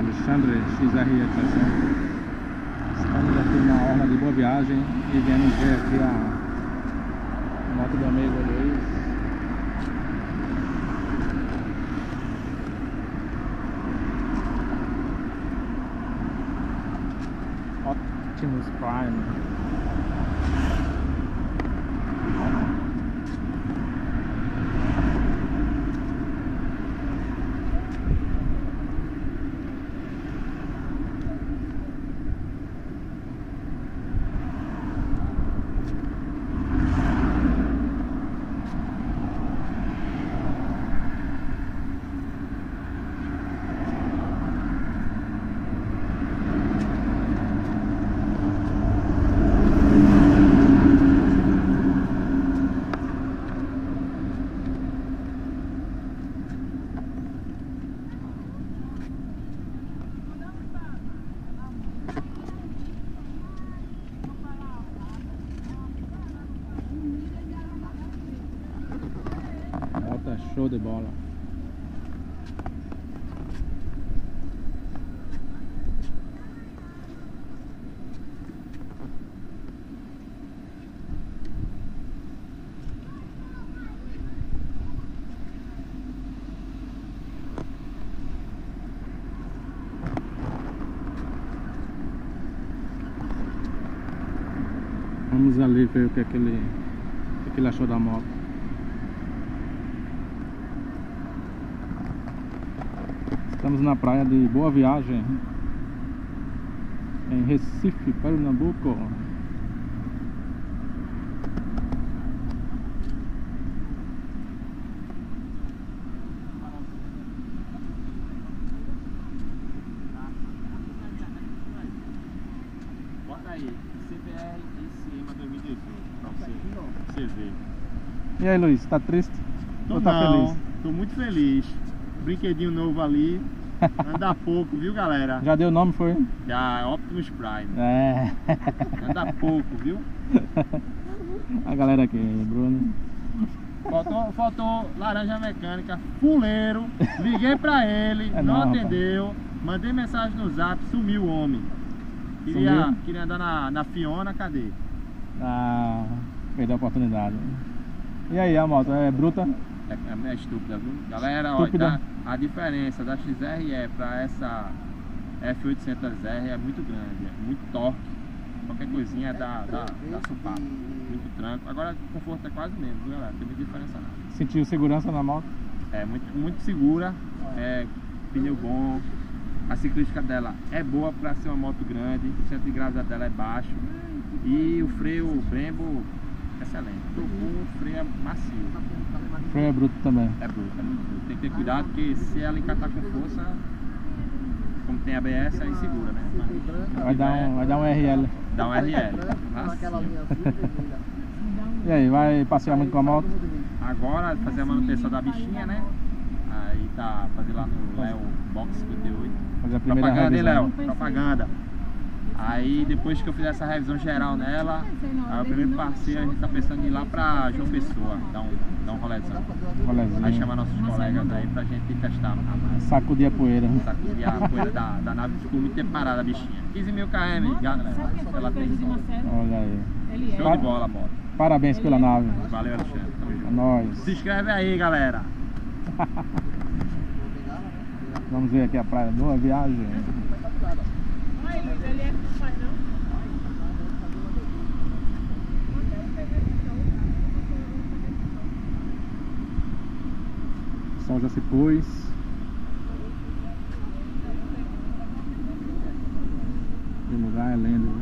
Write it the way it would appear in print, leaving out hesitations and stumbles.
Alexandre XRE 300. Estamos aqui na orla de Boa Viagem e viemos ver aqui a moto do amigo Luiz. Optimus Prime. Show de bola. Vamos ali ver o que ele achou da moto. Estamos na praia de Boa Viagem, em Recife, Pernambuco. Bota aí, CBR ICM 2018, pra você ver. E aí, Luiz, tá triste? Tô ou tá feliz? Tô muito feliz. Brinquedinho novo ali. Anda pouco, viu, galera? Já deu nome, foi? Já, Optimus Prime. É. Anda pouco, viu? A galera aqui, Bruno. Faltou laranja mecânica, fuleiro. Liguei pra ele, não atendeu. Mandei mensagem no zap, sumiu o homem. Queria andar na Fiona, cadê? Ah, perdeu a oportunidade. E aí, a moto é bruta? É estúpida, viu? Galera, Estúpida. olha, a diferença da XRE para essa F800R é muito grande, é muito torque. Qualquer coisinha dá supapo, muito tranco. Agora o conforto é quase o mesmo, viu, galera? Tem muita diferença não. Sentiu segurança na moto? É muito segura, pneu bom. A ciclística dela é boa para ser uma moto grande, o centro de gravidade dela é baixo. E o freio Brembo, excelente. O freio é macio. O freio é bruto também. É bruto, é muito bruto. Tem que ter cuidado, porque se ela encatar com força, como tem ABS, aí segura, né? Vai dar um RL. Dá um RL. E aí, vai passear muito com a moto? Agora, fazer a manutenção da bichinha, né? Aí tá, fazer lá no Léo Box 58. Fazer a primeira Propaganda, hein, revisão. Léo? Propaganda. Aí depois que eu fizer essa revisão geral nela, aí o primeiro passeio a gente tá pensando em ir lá pra João Pessoa, dar um rolézão. Aí chamar nossos colegas aí pra gente testar a máquina. Sacudir a poeira. Sacudir a poeira da nave, ficou muito tempo parada a bichinha. 15.000 km, galera. Ela tem. Olha aí. Show de bola a moto. Parabéns pela nave. Valeu, Alexandre. Tamo É junto. nóis. Se inscreve aí, galera. Vamos ver aqui a praia. Boa Viagem. O sol já se pôs. O lugar é lindo, viu?